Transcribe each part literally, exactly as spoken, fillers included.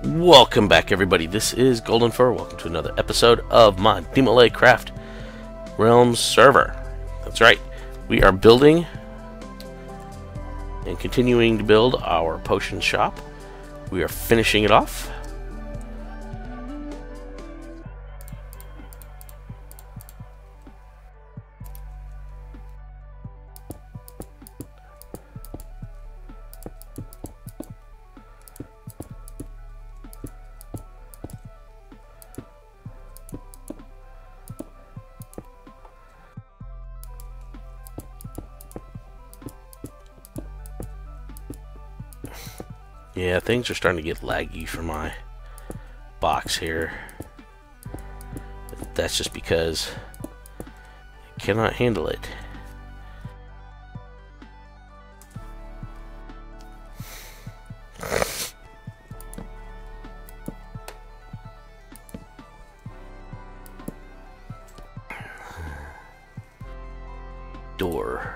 Welcome back, everybody. This is Golden Fur. Welcome to another episode of my DeMolayCraft Realms server. That's right. We are building and continuing to build our potion shop. We are finishing it off. Yeah, things are starting to get laggy for my box here. That's just because I cannot handle it. Door.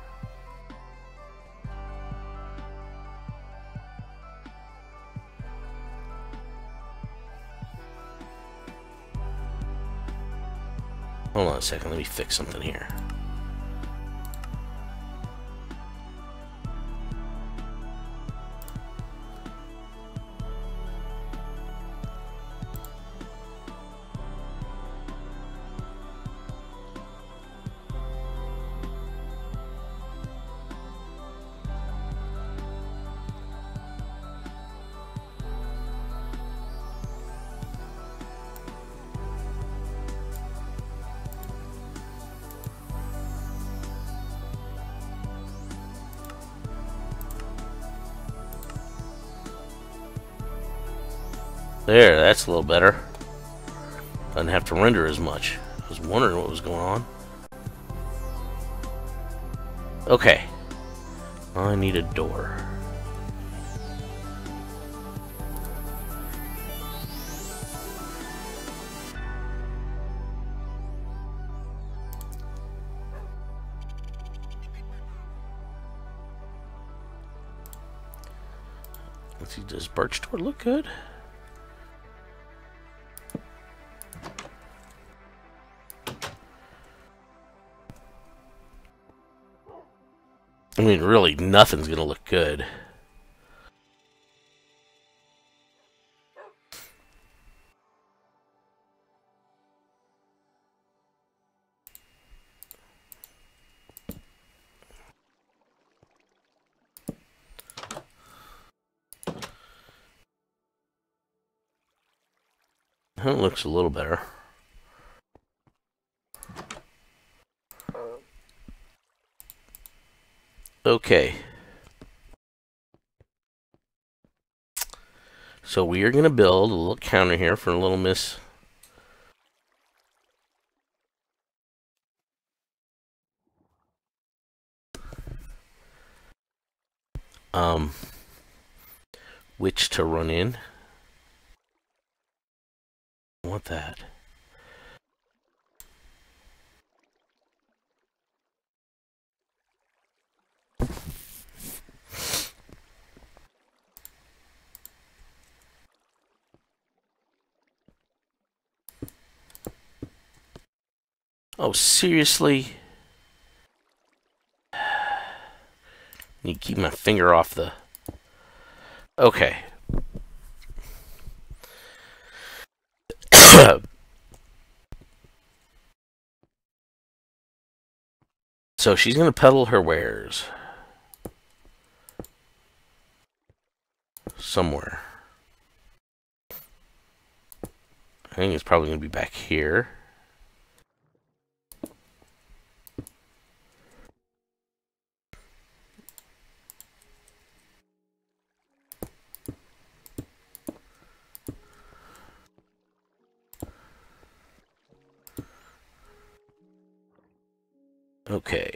Hold on a second, let me fix something here. There, that's a little better. Doesn't have to render as much. I was wondering what was going on. Okay. I need a door. Let's see, does birch door look good? I mean, really, nothing's gonna look good. That looks a little better. Okay. So we are going to build a little counter here for little Miss um witch to run in. I want that. Oh, seriously? You keep my finger off the... Okay. So she's going to peddle her wares. Somewhere. I think it's probably going to be back here. Okay.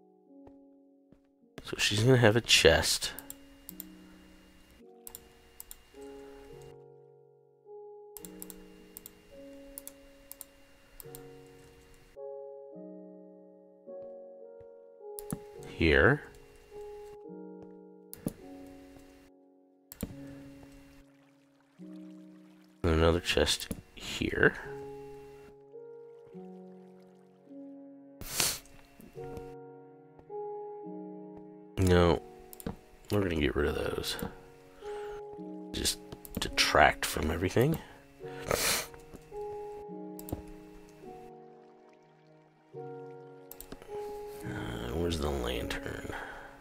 So she's gonna have a chest. here. And another chest here. No, we're gonna get rid of those. Just detract from everything. Uh, where's the lantern?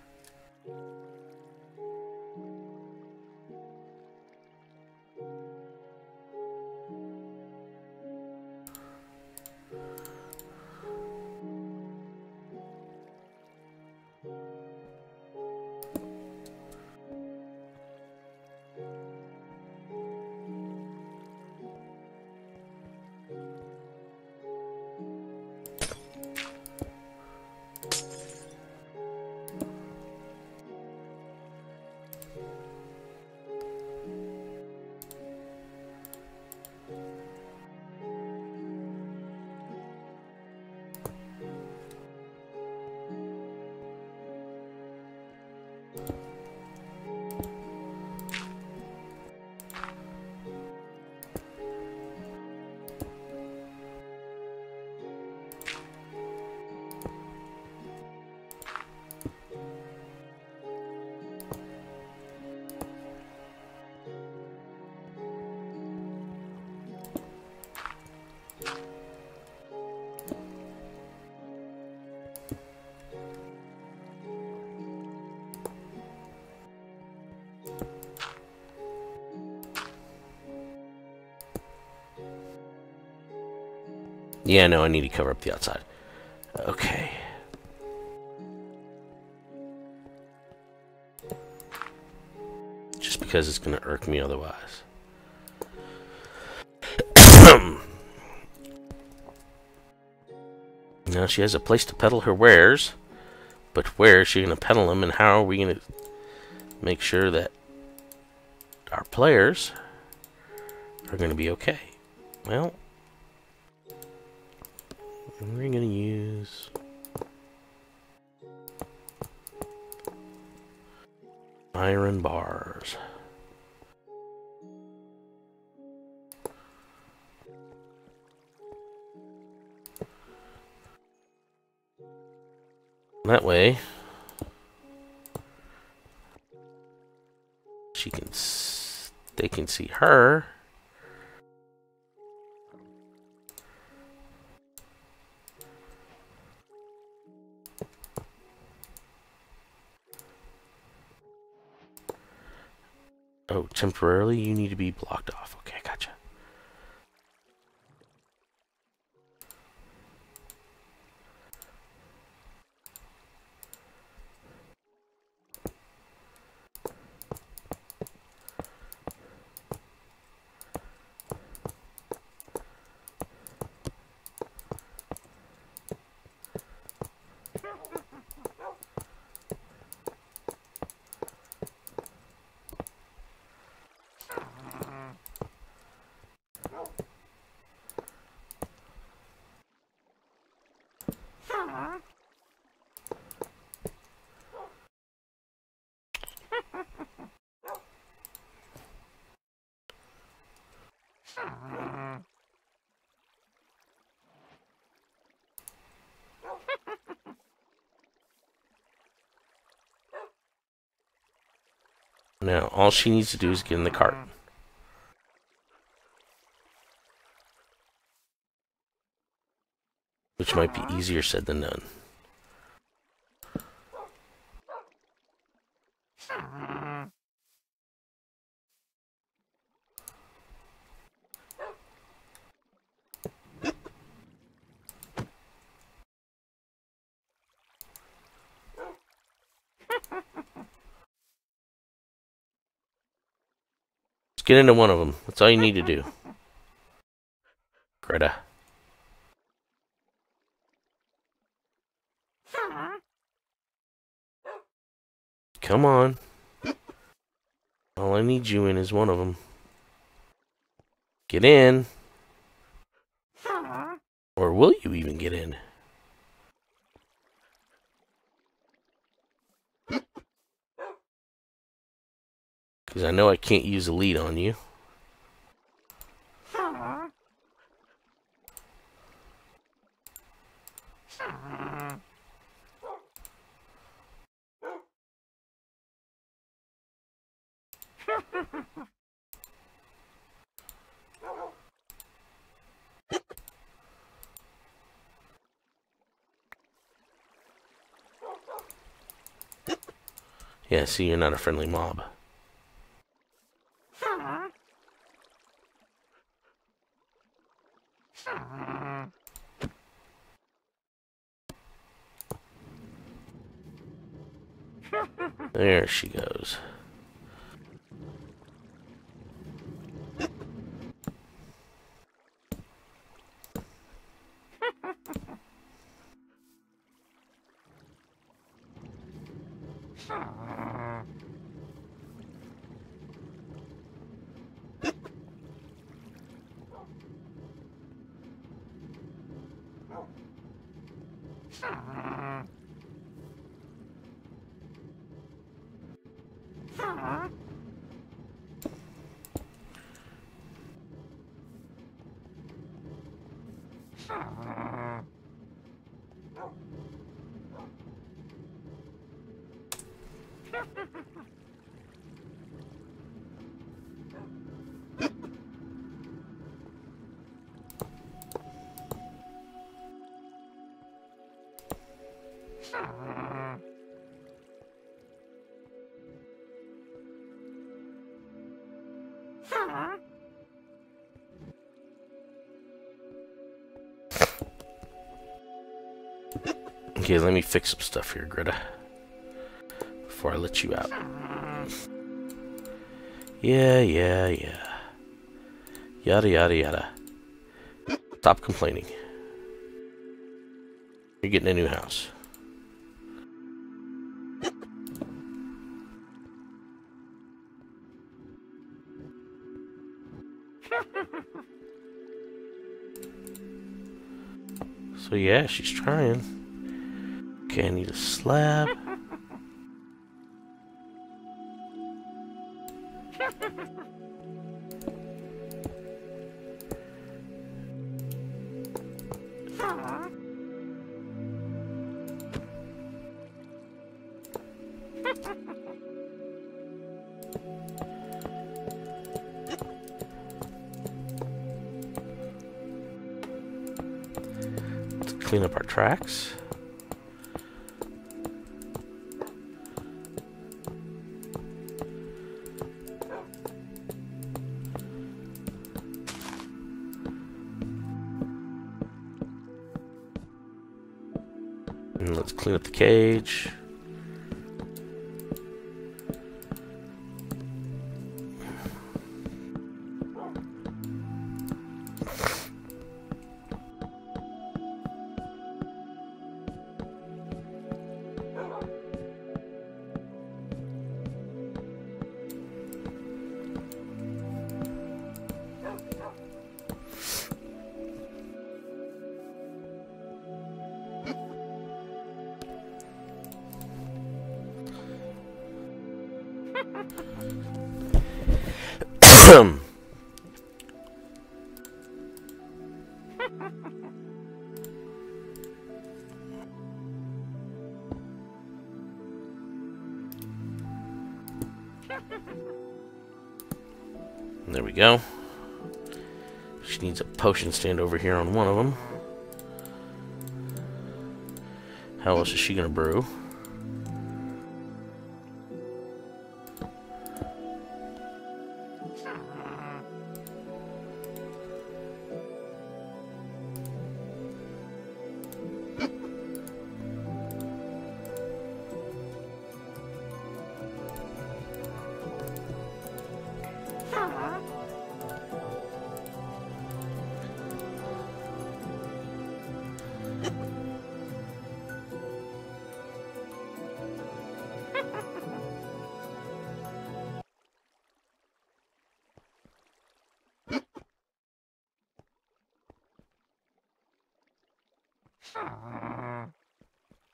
Yeah, no, I need to cover up the outside. Okay. Just because it's going to irk me otherwise. Now she has a place to peddle her wares. But where is she going to peddle them, and how are we going to make sure that our players are going to be okay? Well, we're going to use iron bars. That way, she can, s they can see her. Oh, temporarily you need to be blocked off. Okay, gotcha. Now, all she needs to do is get in the cart. Which might be easier said than done. Get into one of them. That's all you need to do. Greta. Come on. All I need you in is one of them. Get in. Or will you even get in? Because I know I can't use a lead on you. Yeah, see, you're not a friendly mob. There she goes. Okay, let me fix some stuff here, Greta, before I let you out. Yeah, yeah, yeah. Yada, yada, yada. Stop complaining. You're getting a new house. So yeah, she's trying. Okay, I need a slab. Let's clean up our tracks. And let's clean up the cage. There we go. She needs a potion stand over here on one of them. How else is she gonna brew?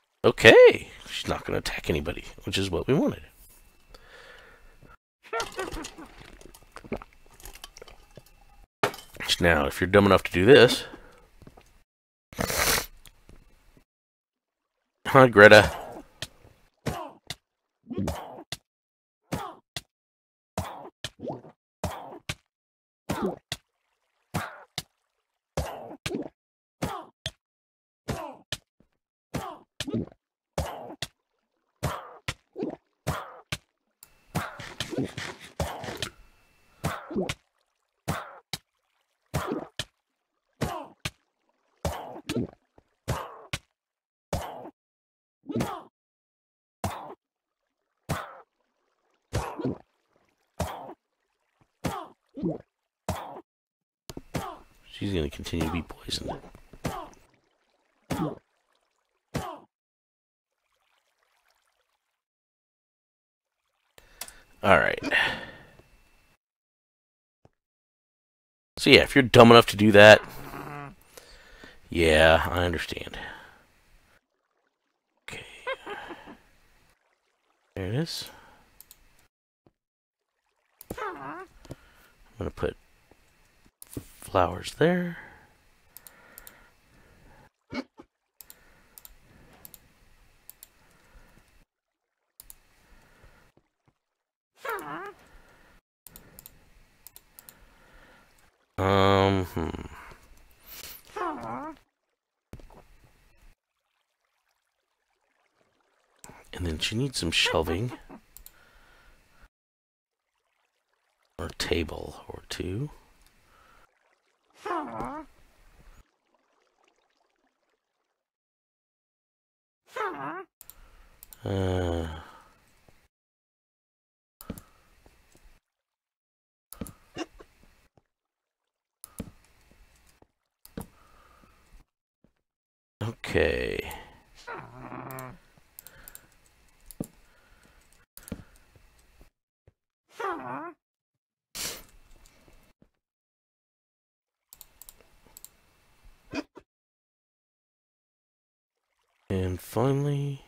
Okay, she's not going to attack anybody, which is what we wanted. Now, if you're dumb enough to do this... Huh, Greta? She's going to continue to be poisoned. Alright. So yeah, if you're dumb enough to do that, yeah, I understand. Okay. There it is. I'm going to put flowers there. Um, hmm. And then she needs some shelving. Or a table or two. Uh... Okay. And finally...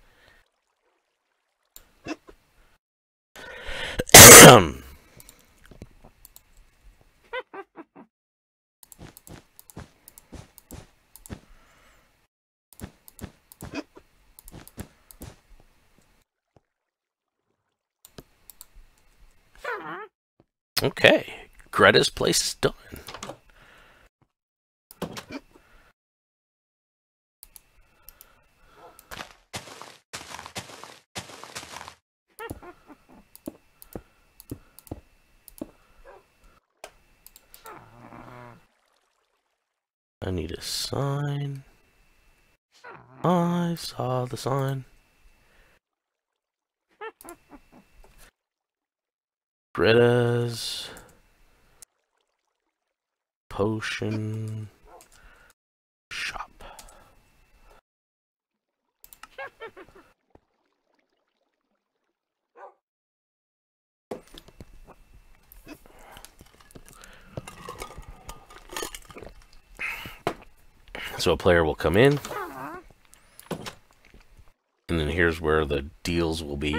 Okay, Greta's place is done. I need a sign. I saw the sign. Greta's potion shop. So a player will come in, and then here's where the deals will be.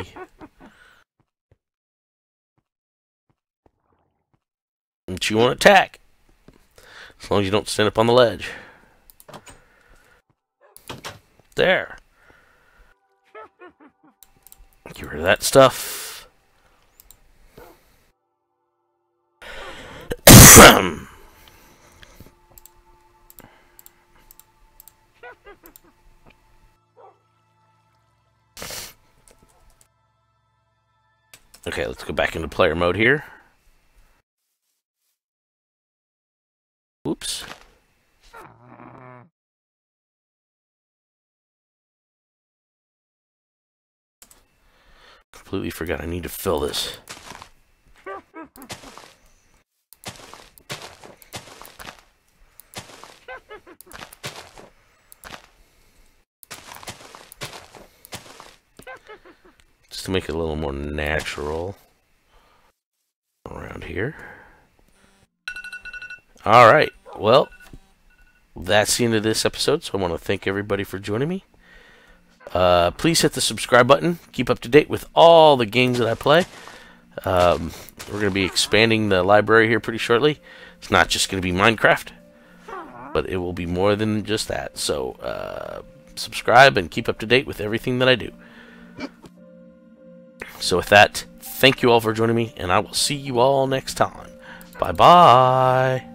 And you won't attack, as long as you don't stand up on the ledge. There. Get rid of that stuff. Okay, let's go back into player mode here. Oops. Completely forgot I need to fill this. Just to make it a little more natural around here. Alright, well, that's the end of this episode, so I want to thank everybody for joining me. Uh, please hit the subscribe button. Keep up to date with all the games that I play. Um, we're going to be expanding the library here pretty shortly, It's not just going to be Minecraft, but it will be more than just that. So, uh, subscribe and keep up to date with everything that I do. So with that, thank you all for joining me, and I will see you all next time. Bye-bye.